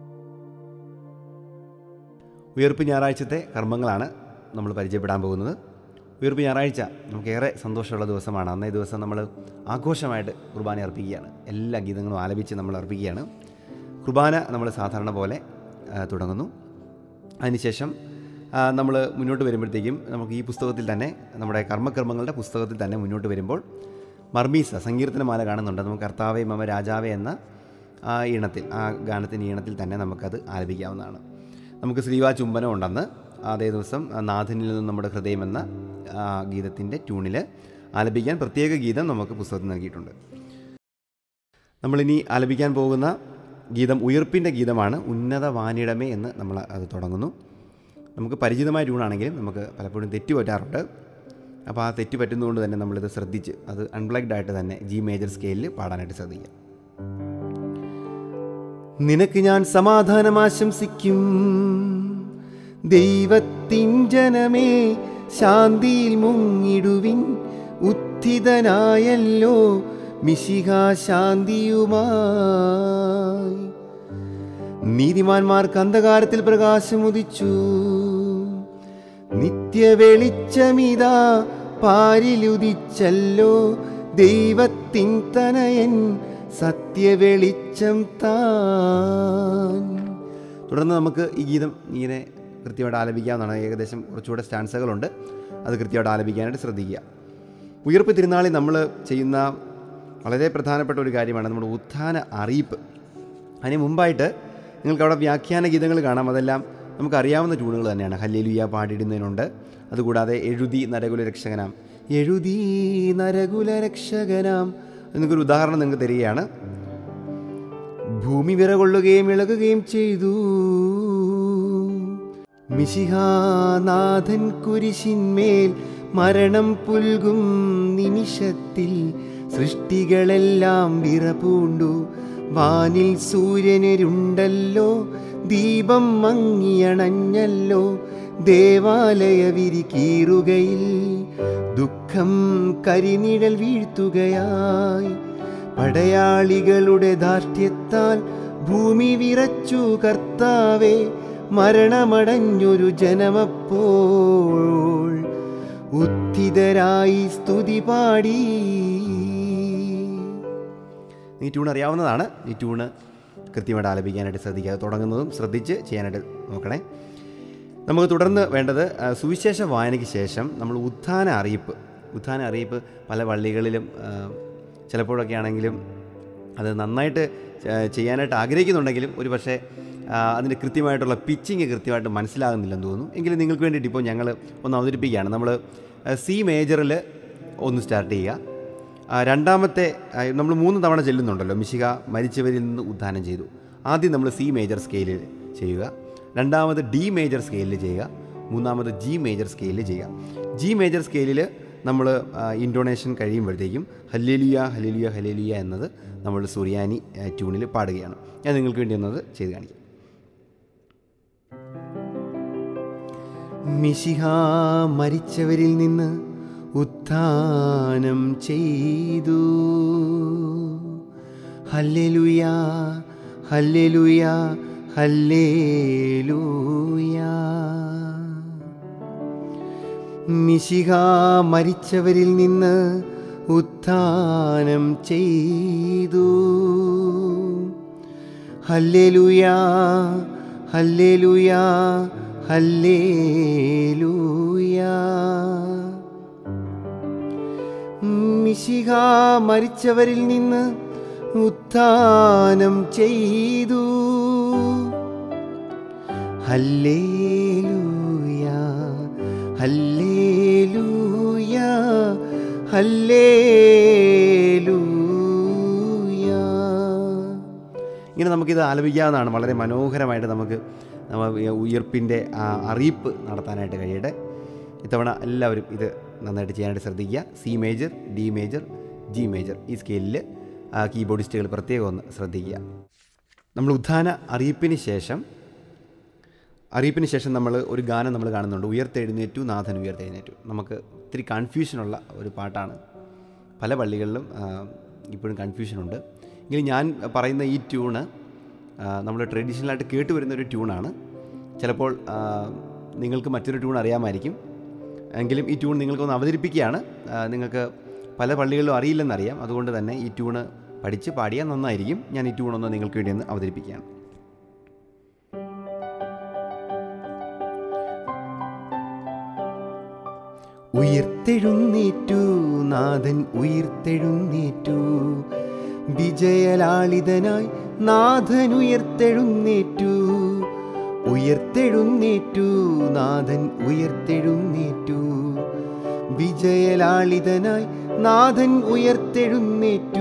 ഉയർപ്പ് ഞായറാഴ്ചത്തെ കർമ്മങ്ങളാണ് നമ്മൾ പരിചയപ്പെടാൻ പോകുന്നത്. ഉയർപ്പ് ഞായറാഴ്ച നമുക്കേറെ സന്തോഷമുള്ള ദിവസമാണ്. അന്നേ ദിവസം നമ്മൾ ആഘോഷമായിട്ട് കുർബാന അർപ്പിക്കുകയാണ്. എല്ലാ ഗീതങ്ങളും ആലപിച്ച് നമ്മൾ അർപ്പിക്കുകയാണ്. കുർബാന നമ്മൾ സാധാരണ പോലെ തുടങ്ങുന്നു. അതിനുശേഷം നമ്മൾ മുന്നോട്ട് വരുമ്പോഴത്തേക്കും നമുക്ക് ഈ പുസ്തകത്തിൽ തന്നെ, നമ്മുടെ കർമ്മകർമ്മങ്ങളുടെ പുസ്തകത്തിൽ തന്നെ മുന്നോട്ട് വരുമ്പോൾ മർമീസ സങ്കീർത്തനമാല കാണുന്നുണ്ട്. നമുക്ക് കർത്താവേ മമ രാജാവേ എന്ന ആ ഈണത്തിൽ, ആ ഗാനത്തിൻ്റെ ഈണത്തിൽ തന്നെ നമുക്കത് ആലപിക്കാവുന്നതാണ്. നമുക്ക് ശ്രീവാ ചുംബനം ഉണ്ടെന്ന് അതേ ദിവസം നാഥനിൽ നിന്നും നമ്മുടെ ഹൃദയം എന്ന ഗീതത്തിൻ്റെ ട്യൂണിൽ ആലപിക്കാൻ പ്രത്യേക ഗീതം നമുക്ക് പുസ്തകത്തിൽ നൽകിയിട്ടുണ്ട്. നമ്മളിനി ആലപിക്കാൻ പോകുന്ന ഗീതം ഉയർപ്പിൻ്റെ ഗീതമാണ്. ഉന്നത വാനിടമേ എന്ന് നമ്മൾ അത് തുടങ്ങുന്നു. നമുക്ക് പരിചിതമായ ട്യൂണാണെങ്കിലും നമുക്ക് പലപ്പോഴും തെറ്റ് പറ്റാറുണ്ട്. അപ്പോൾ ആ തെറ്റ് പറ്റുന്നതുകൊണ്ട് തന്നെ നമ്മളിത് ശ്രദ്ധിച്ച് അത് അൺപ്ലഗ്ഡ് ആയിട്ട് തന്നെ ജി മേജർ സ്കെയിലിൽ പാടാനായിട്ട് ശ്രദ്ധിക്കാം. നിനക്ക് ഞാൻ സമാധാനം ആശംസിക്കും, ദൈവത്തിൻ ജനമേ ശാന്തിയിൽ മുങ്ങിടുവിൻ. ഉത്ഥിതനായല്ലോ മിശിഹാ ശാന്തിയുമായി. നീതിമാന്മാർക്ക് അന്ധകാരത്തിൽ പ്രകാശമുദിച്ചു. നിത്യവെളിച്ചമിതാ പാരിലുദിച്ചല്ലോ. ദൈവത്തിൻ തനയൻ സത്യവെളിച്ചം താൻ. തുടർന്ന് നമുക്ക് ഈ ഗീതം ഇങ്ങനെ കൃത്യമായിട്ട് ആലപിക്കാവുന്നതാണ്. ഏകദേശം കുറച്ചുകൂടെ സ്റ്റാൻസകളുണ്ട്, അത് കൃത്യമായിട്ട് ആലപിക്കാനായിട്ട് ശ്രദ്ധിക്കുക. ഉയർപ്പ് തിരുനാളിൽ നമ്മൾ ചെയ്യുന്ന വളരെ പ്രധാനപ്പെട്ട ഒരു കാര്യമാണ് നമ്മുടെ ഉത്ഥാന അറിയിപ്പ്. അതിന് മുമ്പായിട്ട് നിങ്ങൾക്ക് അവിടെ വ്യാഖ്യാന ഗീതങ്ങൾ കാണാം. അതെല്ലാം നമുക്കറിയാവുന്ന ട്യൂണുകൾ തന്നെയാണ്. ഹല്ലേലൂയ പാടിയിടുന്നതിനുണ്ട്. അതുകൂടാതെ എഴുതി നരകുല രക്ഷകനാം, എഴുതി നരകുല രക്ഷകനാം എന്നൊരു ഉദാഹരണം നിങ്ങൾക്ക് തരികയാണ്. ഭൂമി വിറകൊള്ളുകയും ഇളകുകയും ചെയ്തു. മിശിഹാനാഥൻ കുരിശിന്മേൽ മരണം പുൽകും നിമിഷത്തിൽ സൃഷ്ടികളെല്ലാം വിറപൂണ്ടു. വാനിൽ സൂര്യനരുണ്ടല്ലോ, ദീപം മങ്ങിയണഞ്ഞല്ലോ. ദേവാലയ വിരികീറുകയിൽ ദുഃഖം കരിനിഴൽ വീഴ്ത്തുകയായി. പടയാളികളുടെ ധാർഷ്ട്യത്താൽ ഭൂമി വിറച്ചു കർത്താവേ. മരണമടഞ്ഞൊരു ജനമപ്പോൾ ഉത്ഥിതരായി സ്തുതി പാടി. ഈ ട്യൂൺ അറിയാവുന്നതാണ്. ഈ ട്യൂണ് കൃത്യമായിട്ട് ആലപിക്കാനായിട്ട് ശ്രദ്ധിക്കുക. തുടങ്ങുന്നതും ശ്രദ്ധിച്ച് ചെയ്യാനായിട്ട് നോക്കണേ. നമുക്ക് തുടർന്ന് വേണ്ടത് സുവിശേഷ വായനയ്ക്ക് ശേഷം നമ്മൾ ഉത്ഥാന അറിയിപ്പ്. ഉത്ഥാന അറിയിപ്പ് പല പള്ളികളിലും ചിലപ്പോഴൊക്കെ ആണെങ്കിലും അത് നന്നായിട്ട് ചെയ്യാനായിട്ട് ആഗ്രഹിക്കുന്നുണ്ടെങ്കിലും ഒരു പക്ഷേ അതിൻ്റെ കൃത്യമായിട്ടുള്ള പിച്ചിങ് കൃത്യമായിട്ട് മനസ്സിലാകുന്നില്ലെന്ന് തോന്നുന്നു. എങ്കിലും നിങ്ങൾക്ക് വേണ്ടിയിട്ട് ഇപ്പോൾ ഞങ്ങൾ ഒന്ന് അവതരിപ്പിക്കുകയാണ്. നമ്മൾ സി മേജറിൽ ഒന്ന് സ്റ്റാർട്ട് ചെയ്യുക. രണ്ടാമത്തെ നമ്മൾ മൂന്ന് തവണ ചെല്ലുന്നുണ്ടല്ലോ, മിശിഹ മരിച്ചവരിൽ നിന്ന് ഉത്ഥാനം ചെയ്തു. ആദ്യം നമ്മൾ സി മേജർ സ്കെയിലിൽ ചെയ്യുക, രണ്ടാമത് ഡി മേജർ സ്കെയിലിൽ ചെയ്യുക, മൂന്നാമത് ജി മേജർ സ്കെയിലിൽ ചെയ്യുക. ജി മേജർ സ്കെയിലിൽ നമ്മൾ ഇൻഡോണേഷൻ കഴിയുമ്പോഴത്തേക്കും ഹല്ലേലൂയ ഹല്ലേലൂയ ഹല്ലേലൂയ എന്നത് നമ്മൾ സുറിയാനി ട്യൂണിൽ പാടുകയാണ്. ഞാൻ നിങ്ങൾക്ക് വേണ്ടി ഒന്നത് ചെയ്ത് കാണിക്കാം. മിശിഹ മരിച്ചവരിൽ നിന്ന് ഉത്ഥാനം ചെയ്തു. ഹല്ലേലൂയ ഹല്ലേലൂയ ഹല്ലേലൂയ. മിശിഹ മരിച്ചവരിൽ നിന്ന് ഉത്ഥാനം ചെയ്തു. ഹല്ലേലൂയ ഹല്ലേലൂയ ഹല്ലേലൂയ. മിശിഹ മരിച്ചവരിൽ നിന്ന് ഉത്ഥാനം ചെയ്തു. ഹല്ലേലൂയ ഹല്ലേലൂയ ഹല്ലേലൂയ. ഇങ്ങനെ നമുക്കിത് ആലപിക്കാവുന്നതാണ്. വളരെ മനോഹരമായിട്ട് നമുക്ക് ഉയർപ്പിൻ്റെ അറിയിപ്പ് നടത്താനായിട്ട് കഴിയട്ടെ. ഇത്തവണ എല്ലാവരും ഇത് നന്നായിട്ട് ചെയ്യാനായിട്ട് ശ്രദ്ധിക്കുക. C major, D major, G major ഈ സ്കെയിലിൽ കീബോർഡിസ്റ്റുകൾ പ്രത്യേകം ഒന്ന് ശ്രദ്ധിക്കുക. നമ്മൾ ഉത്ഥാന അറിയിപ്പിന് ശേഷം അറിയിപ്പിന് ശേഷം നമ്മൾ ഒരു ഗാനം നമ്മൾ കാണുന്നുണ്ട്, ഉയർത്തെഴുന്നേറ്റു നാഥൻ ഉയർത്തെഴുന്നേറ്റു. നമുക്ക് ഒത്തിരി കൺഫ്യൂഷനുള്ള ഒരു പാട്ടാണ്. പല പള്ളികളിലും ഇപ്പോഴും കൺഫ്യൂഷനുണ്ട്. എങ്കിലും ഞാൻ പറയുന്ന ഈ ട്യൂണ് നമ്മൾ ട്രഡീഷണലായിട്ട് കേട്ടുവരുന്നൊരു ട്യൂണാണ്. ചിലപ്പോൾ നിങ്ങൾക്ക് മറ്റൊരു ട്യൂൺ അറിയാമായിരിക്കും, എങ്കിലും ഈ ട്യൂൺ നിങ്ങൾക്കൊന്ന് അവതരിപ്പിക്കുകയാണ്. നിങ്ങൾക്ക് പല പള്ളികളിലും അറിയില്ലെന്നറിയാം, അതുകൊണ്ട് തന്നെ ഈ ട്യൂണ് പഠിച്ച് പാടിയാൽ നന്നായിരിക്കും. ഞാൻ ഈ ട്യൂണൊന്ന് നിങ്ങൾക്ക് വേണ്ടി ഒന്ന് അവതരിപ്പിക്കുകയാണ്. ഉയർത്തെഴുന്നേറ്റു നാഥൻ ഉയർത്തെഴുന്നേറ്റു. വിജയലാളിതനായി നാഥൻ ഉയർത്തെഴുന്നേറ്റു. ഉയർത്തെഴുന്നേറ്റു നാഥൻ ഉയർത്തെഴുന്നേറ്റു. വിജയലാളിതനായി നാഥൻ ഉയർത്തെഴുന്നേറ്റു.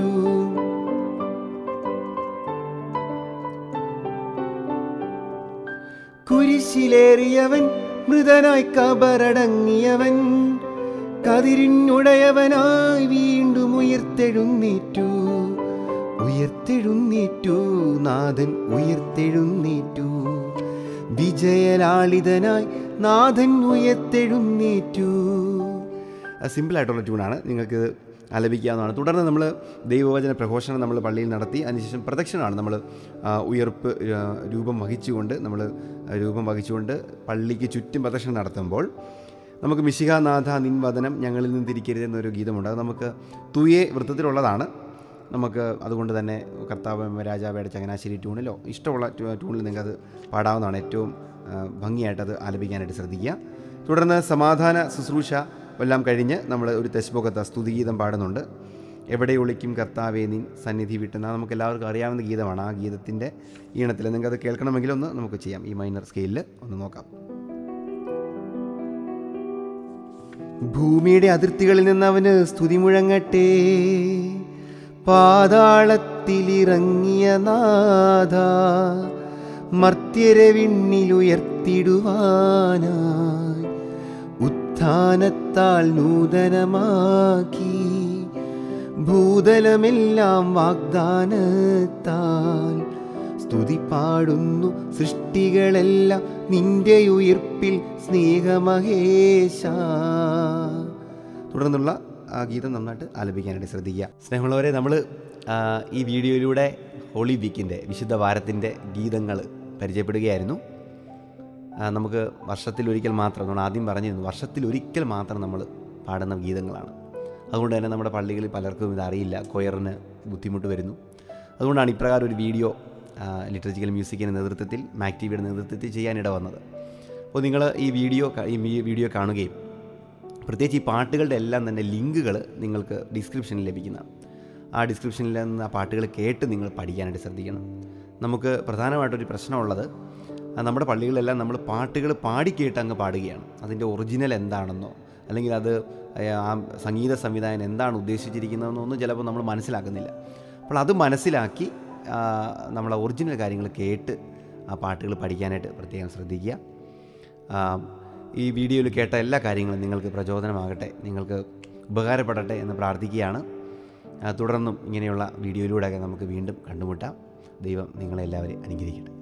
കുരിശിലേറിയവൻ മൃതനായി കബറടങ്ങിയവൻ കതിരിനുടയവനായി വീണ്ടും ഉയർത്തെഴുന്നേറ്റു. ഉയർത്തെഴുന്നേറ്റു നാഥൻ ഉയർത്തെഴുന്നേറ്റു. വിജയലാളിതനായി നാഥൻ ഉയർത്തെഴുന്നേറ്റു. സിമ്പിളായിട്ടുള്ള ട്യൂണാണ്, നിങ്ങൾക്ക് ആലപിക്കാവുന്നതാണ്. തുടർന്ന് നമ്മൾ ദൈവവചന പ്രഘോഷണം നമ്മൾ പള്ളിയിൽ നടത്തി. അതിനുശേഷം പ്രദക്ഷിണമാണ് നമ്മൾ ഉയർപ്പ് രൂപം വഹിച്ചുകൊണ്ട് നമ്മൾ രൂപം വഹിച്ചുകൊണ്ട് പള്ളിക്ക് ചുറ്റും പ്രദക്ഷിണം നടത്തുമ്പോൾ നമുക്ക് മിശിഹാനാഥ നിൻ വദനം ഞങ്ങളിൽ നിന്ന് തിരിക്കരുത് എന്നൊരു ഗീതമുണ്ട്. അത് നമുക്ക് തുയേ വൃത്തത്തിലുള്ളതാണ്. നമുക്ക് അതുകൊണ്ട് തന്നെ കർത്താവ് രാജാവയുടെ ചങ്ങനാശ്ശേരി ട്യൂണിലോ ഇഷ്ടമുള്ള ട്യൂണിൽ നിങ്ങൾക്കത് പാടാവുന്നതാണ്. ഏറ്റവും ഭംഗിയായിട്ടത് ആലപിക്കാനായിട്ട് ശ്രദ്ധിക്കുക. തുടർന്ന് സമാധാന ശുശ്രൂഷ എല്ലാം കഴിഞ്ഞ് നമ്മൾ ഒരു തെശ്ബോകത്ത സ്തുതിഗീതം പാടുന്നുണ്ട്. എവിടെ ഒളിക്കും കർത്താവേ നിൻ സന്നിധി വിട്ടെന്നാൽ നമുക്ക് എല്ലാവർക്കും അറിയാവുന്ന ഗീതമാണ്. ആ ഗീതത്തിൻ്റെ ഈണത്തിൽ നിങ്ങൾക്കത് കേൾക്കണമെങ്കിൽ ഒന്ന് നമുക്ക് ചെയ്യാം. ഈ മൈനർ സ്കെയിലിൽ ഒന്ന് നോക്കാം. ഭൂമിയുടെ അതിർത്തികളിൽ നിന്ന് അവന് സ്തുതി മുഴങ്ങട്ടെ, പാതാളത്തിലിറങ്ങിയ നാഥ മർത്യരെ വിണ്ണിലുയർത്തിടുവാനായി ഉത്ഥാനത്താൽ നൂതനമാക്കി ഭൂതലമെല്ലാം വാഗ്ദാനത്താൽ സ്തുതി പാടുന്നു സൃഷ്ടികളെല്ലാം നിന്റെ ഉയിർപ്പിൽ സ്നേഹമഹേശ. തുടർന്നുള്ള ആ ഗീതം നന്നായിട്ട് ആലപിക്കാനായിട്ട് ശ്രദ്ധിക്കുക. സ്നേഹമുള്ളവരെ, നമ്മൾ ഈ വീഡിയോയിലൂടെ ഹോളി വീക്കിൻ്റെ വിശുദ്ധ വാരത്തിൻ്റെ ഗീതങ്ങൾ പരിചയപ്പെടുകയായിരുന്നു. നമുക്ക് വർഷത്തിലൊരിക്കൽ മാത്രം, നമ്മൾ ആദ്യം പറഞ്ഞിരുന്നു, വർഷത്തിലൊരിക്കൽ മാത്രം നമ്മൾ പാടുന്ന ഗീതങ്ങളാണ്. അതുകൊണ്ട് തന്നെ നമ്മുടെ പള്ളികളിൽ പലർക്കും ഇതറിയില്ല, കൊയറിന് ബുദ്ധിമുട്ട് വരുന്നു. അതുകൊണ്ടാണ് ഇപ്രകാരം ഒരു വീഡിയോ ലിറ്ററജിക്കൽ മ്യൂസിക്കിൻ്റെ നേതൃത്വത്തിൽ മാക് ടി വിയുടെ നേതൃത്വത്തിൽ ചെയ്യാനിട വന്നത്. അപ്പോൾ നിങ്ങൾ ഈ വീഡിയോ ഈ വീഡിയോ കാണുകയും പ്രത്യേകിച്ച് ഈ പാട്ടുകളുടെ എല്ലാം തന്നെ ലിങ്കുകൾ നിങ്ങൾക്ക് ഡിസ്ക്രിപ്ഷനിൽ ലഭിക്കുന്നതാണ്. ആ ഡിസ്ക്രിപ്ഷനിൽ നിന്ന് ആ പാട്ടുകൾ കേട്ട് നിങ്ങൾ പഠിക്കാനായിട്ട് ശ്രദ്ധിക്കണം. നമുക്ക് പ്രധാനമായിട്ടൊരു പ്രശ്നമുള്ളത്, നമ്മുടെ പള്ളികളിലെല്ലാം നമ്മൾ പാട്ടുകൾ പാടിക്കേട്ട് അങ്ങ് പാടുകയാണ്. അതിൻ്റെ ഒറിജിനൽ എന്താണെന്നോ അല്ലെങ്കിൽ അത് ആ സംഗീത സംവിധായകൻ എന്താണ് ഉദ്ദേശിച്ചിരിക്കുന്നതെന്നോ ഒന്നും ചിലപ്പോൾ നമ്മൾ മനസ്സിലാക്കുന്നില്ല. അപ്പോൾ അത് മനസ്സിലാക്കി നമ്മൾ ഒറിജിനൽ കാര്യങ്ങൾ കേട്ട് ആ പാട്ടുകൾ പഠിക്കാനായിട്ട് പ്രത്യേകം ശ്രദ്ധിക്കുക. ഈ വീഡിയോയിൽ കേട്ട എല്ലാ കാര്യങ്ങളും നിങ്ങൾക്ക് പ്രചോദനമാകട്ടെ, നിങ്ങൾക്ക് ഉപകാരപ്പെടട്ടെ എന്ന് പ്രാർത്ഥിക്കുകയാണ്. തുടർന്നും ഇങ്ങനെയുള്ള വീഡിയോയിലൂടെയൊക്കെ നമുക്ക് വീണ്ടും കണ്ടുമുട്ടാം. ദൈവം നിങ്ങളെല്ലാവരെയും അനുഗ്രഹിക്കട്ടെ.